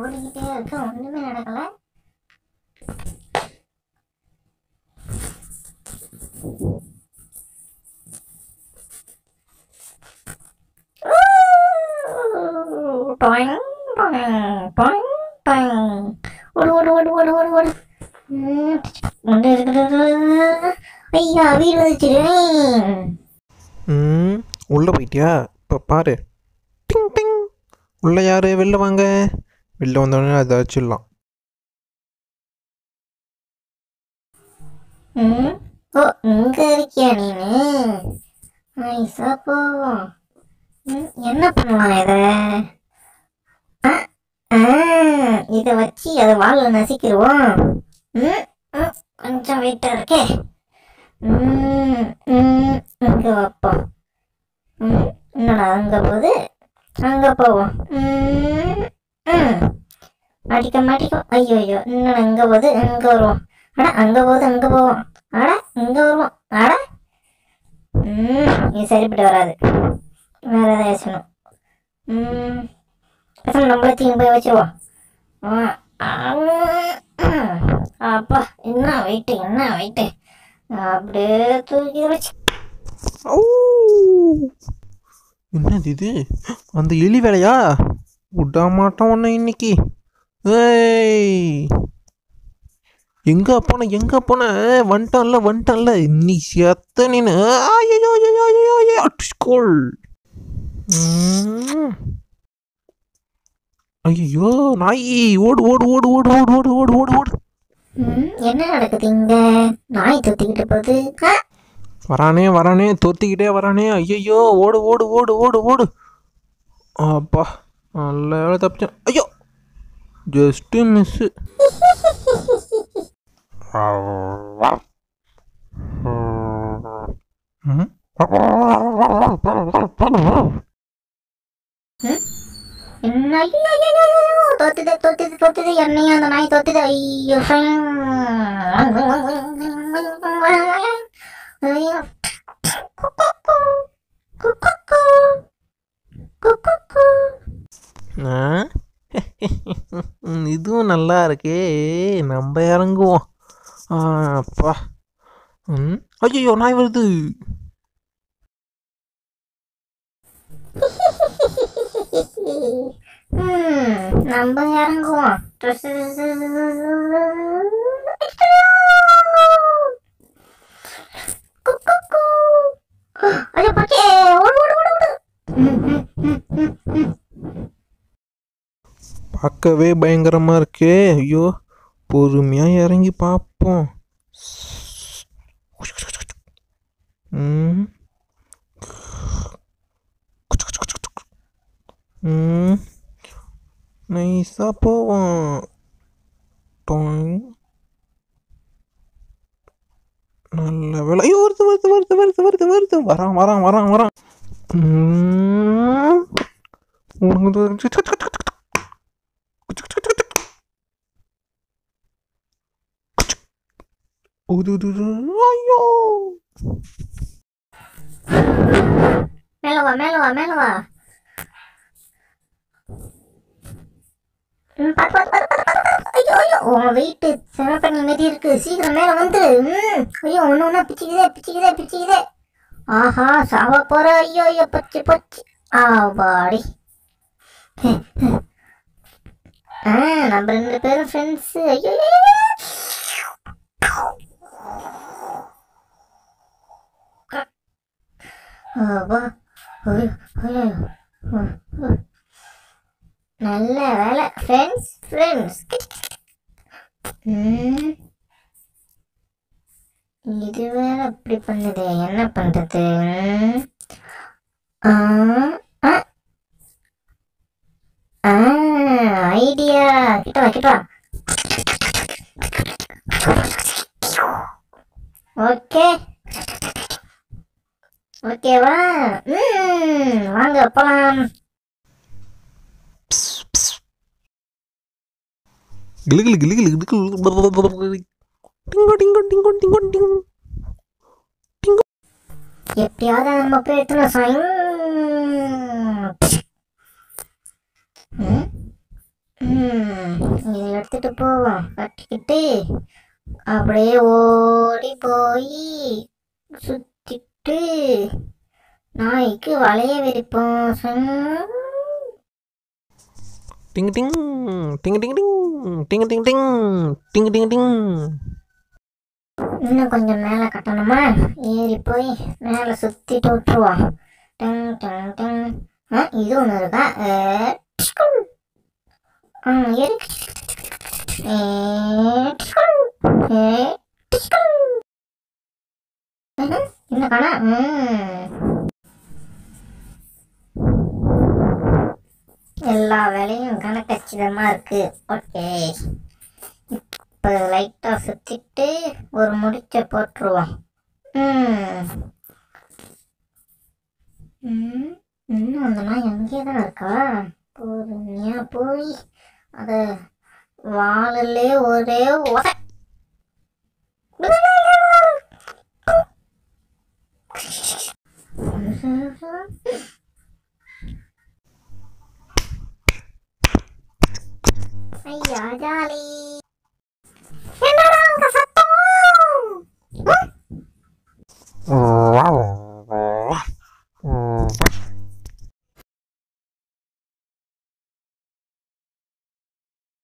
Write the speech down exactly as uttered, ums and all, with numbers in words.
ஓடிக்கிட்டே இருக்க, ஒண்ணுமே நடக்கல. ஓடு ஓடு ஓடு ஓடு ஓடு ஓடு. ஐயா வீடு வந்துச்சிருவேன். ம் உள்ளே போயிட்டியா? இப்போ பாரு. டிங் டிங். உள்ளே யார்? வெளில வாங்க. வெளில வந்தோடனே அதை வச்சிடலாம். ம் ஓ இங்கே இருக்கியா நீனு? நைஸா போவோம். ம் என்ன பண்ணலாம் இதை? ஆ ஆ இதை வச்சு அதை வாழை நசிக்கிடுவோம். ம் ம் கொஞ்சம் வெயிட்டாக இருக்கே. ம் ம் இங்கே வைப்போம். ம் என்னடா அங்கே போகுது? அங்கே போவோம். ம் ம் மாட்டிக்க மாட்டிக்க. ஐயோ ஐயோ என்னடா இங்கே போகுது? இங்கே வருவோம். அட அங்கே போகுது அங்கே போவோம். அட இங்கே வருவோம். அட ம் இது சரிப்பட்டு வராது. வேற ஏதாவது யோசணும். ம் பேசாம நம்மளே தீங்க போய் வச்சிருவோம். அப்பா என்ன வெயிட்டு என்ன வெயிட்டு. அப்படியே தூக்கி வச்சு. என்னது இது? அந்த எலி வேலையா? விட மாட்டோம் ஒன்று இன்னைக்கு. ஏய் எங்கே போன எங்கே போன? வந்துட்டான்ல வந்துட்டான்ல இன்னைக்கு செத்த நீனு. ஐயோ ஐயோ ஐயோ ஐயோ அட்ஸ்கோல். ஐயோ நாய் ஓடு ஓடு ஓடு ஓடு ஓடு ஓடு ஓடு ஓடு ஓடு. என்ன நடக்குது இங்க? நாய் தொத்திக்கிட்டு போகுது. வரானே வரானே தொத்திக்கிட்டே வரானே. ஐயோ ஓடு ஓடு ஓடு ஓடு ஓடு. அப்பா நல்ல வேலை தப்பிச்சேன். ஐயோ ஜஸ்ட்டு மிஸ்ஸு. என்ன தோத்துது தோத்துது தோத்துது. என்னையும் அந்த நாய் தோத்துது. ஐயோ இதுவும் நல்லா இருக்கே. நம்ம இறங்குவோம். அப்பா ம் ஐயோ நாய் வருது. நம்ம இறங்குவோம். பார்க்கவே பயங்கரமா இருக்கே. ஐயோ பொறுமையா இறங்கி பார்ப்போம். ம் ம் நைஸாக போவோம். நல்ல வேலை. ஐயோ வருது வருது வருது வருது வருது வருது. வரான் வரான் வரான் வரான். ஐயோ மேலவா மேலவா மேலவா. ஐயோ ஐயோ உன் வெயிட்டு செம பண்ணி மாரி இருக்கு. சீக்கிரம் மேல வந்து. ஐயோ ஒன்று ஒன்றா பிச்சுக்குதே பிச்சுக்குதே பிச்சுக்குதே. ஆஹா சாவ போற. ஐயோ ஐயோ பச்சு பச்சு. ஆ பாடி. ஆ நம்ம ரெண்டு பேரும் ஃப்ரெண்ட்ஸு. ஐயோ நல்ல வேலை ஃப்ரெண்ட்ஸ் ஃப்ரெண்ட்ஸ். இது வேற அப்படி பண்ணுது. என்ன பண்றது? ஐடியா. கிட்ட வா கிட்ட வா. ஓகே ஓகேவா? ம் வாங்க போலாம். கிளு கிளு கிளு கிளு கிளு. டிங்கோ டிங்கோ டிங்கோ டிங்கோ டிங் டிங்கோ. எப்படியாவது நம்ம போய் எத்தனை சாய். ம், இதை எடுத்துட்டு போவோம். கட்டிக்கிட்டு அப்படியே ஓடி போய் சுத்திட்டு நாய்க்கு வளைய விரிப்போம். சும். டிங் டிங் டிங் டிங் டிங் டிங் டிங் டிங் டிங் டிங் டிங். இன்னும் கொஞ்சம் மேலே கட்டணுமா? ஏறி போய் மேலே சுத்திட்டு விட்டுருவோம். Tongue tongue tongue. ஆ, இது ஒன்று இருக்கா? ஏ, டிஷ்குள். ஆ, ஏறி. ஏ, டிஷ்குள். ஏ, டிஷ்குள். ம்ஹும். இன்னும் காணா? ம். எல்லா வேலையும் கணக்கச்சிதமா இருக்கு. ஓகே, இப்போ லைட்டா சுத்திட்டு ஒரு முடிச்ச போட்டுருவோம். ம் ம், இன்னும் அந்த நாய் அங்கேயே தான் இருக்கா? பொறுமையா போய் அத வாளிலே ஒரே உதை. ஐயா ஜாலி.